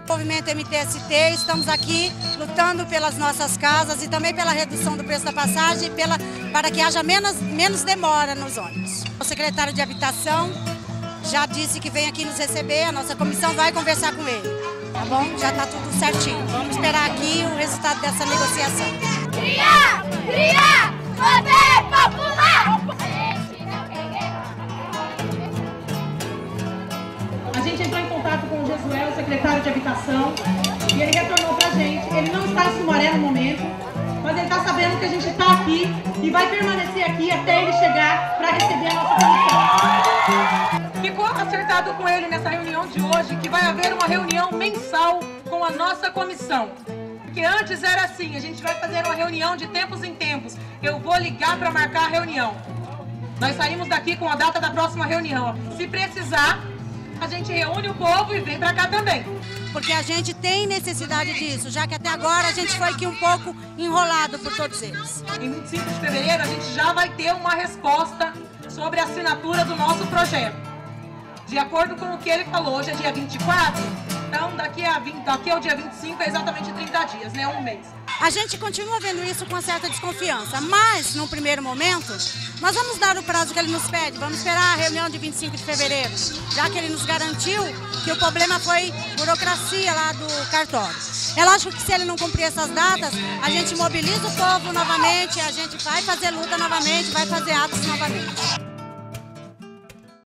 Movimento MTST, estamos aqui lutando pelas nossas casas e também pela redução do preço da passagem para que haja menos demora nos ônibus. O secretário de Habitação já disse que vem aqui nos receber, a nossa comissão vai conversar com ele, tá bom? Já está tudo certinho. Vamos esperar aqui o resultado dessa negociação. Poder popular! A gente entrou em contato com o Josué, o secretário de Habitação, e ele retornou pra gente. Ele não está em Sumaré no momento, mas ele está sabendo que a gente está aqui e vai permanecer aqui até ele chegar para receber a nossa comissão. Ficou acertado com ele nessa reunião de hoje que vai haver uma reunião mensal com a nossa comissão. Porque antes era assim, a gente vai fazer uma reunião de tempos em tempos. Eu vou ligar para marcar a reunião. Nós saímos daqui com a data da próxima reunião. Se precisar, a gente reúne o povo e vem para cá também. Porque a gente tem necessidade disso, já que até agora a gente foi aqui um pouco enrolado por todos eles. Em 25 de fevereiro a gente já vai ter uma resposta sobre a assinatura do nosso projeto. De acordo com o que ele falou, hoje é dia 24, então daqui ao dia 25 é exatamente 30 dias, né? Um mês. A gente continua vendo isso com uma certa desconfiança, mas, num primeiro momento, nós vamos dar o prazo que ele nos pede, vamos esperar a reunião de 25 de fevereiro, já que ele nos garantiu que o problema foi burocracia lá do cartório. É lógico que se ele não cumprir essas datas, a gente mobiliza o povo novamente, a gente vai fazer luta novamente, vai fazer atos novamente.